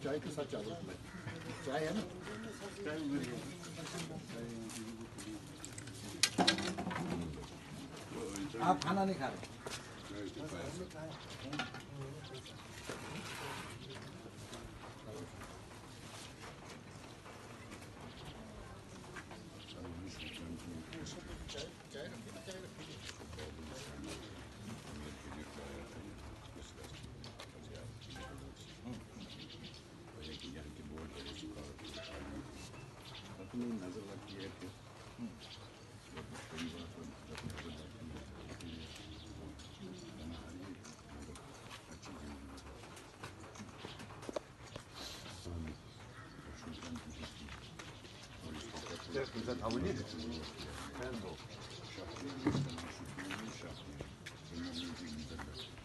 चाय के साथ चावल चाय है ना आप खाना नहीं खा रहे नजर लगती है कि Gesagt, abonniert.